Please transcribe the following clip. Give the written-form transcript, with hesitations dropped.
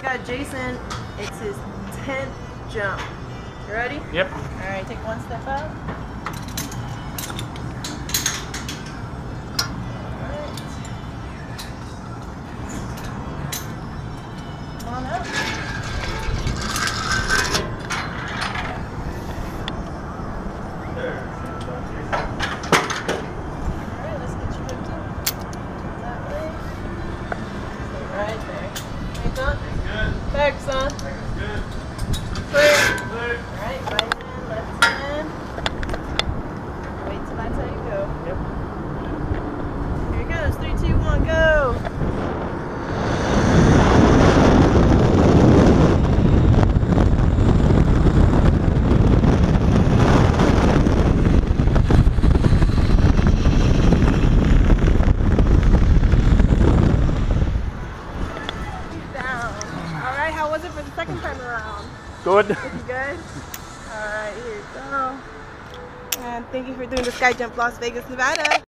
got Jason. It's his 10th jump. You ready? Yep. All right, take one step up. All right. Come on up. All right, let's get you hooked up. That way. Stay right there. Hands on. Good. Back, son. Good. Clear. All right, right hand, left hand. Wait till I tell you go. Yep. Here it goes. 3, 2, 1, go. He's down. All right, how was it for the second time around? Good. Looking good? Alright, here you go. And thank you for doing the Sky Jump Las Vegas, Nevada.